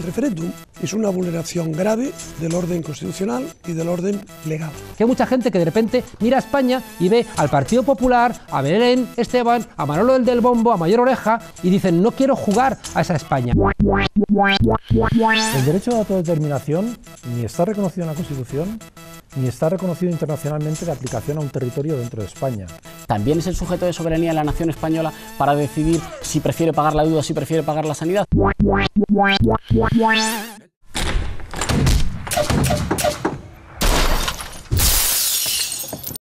referéndum es una vulneración grave del orden constitucional y del orden legal. Que hay mucha gente que de repente mira a España y ve al Partido Popular, a Belén Esteban, a Manolo el del Bombo, a Mayor Oreja y dicen no quiero jugar a esa España. El derecho de autodeterminación ni está reconocido en la Constitución ni está reconocido internacionalmente de aplicación a un territorio dentro de España. También es el sujeto de soberanía de la nación española para decidir si prefiere pagar la deuda o si prefiere pagar la sanidad.